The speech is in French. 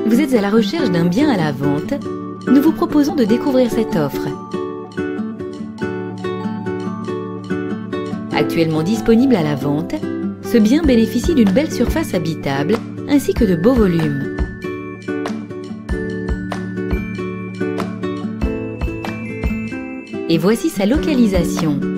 Vous êtes à la recherche d'un bien à la vente? Nous vous proposons de découvrir cette offre. Actuellement disponible à la vente, ce bien bénéficie d'une belle surface habitable ainsi que de beaux volumes. Et voici sa localisation.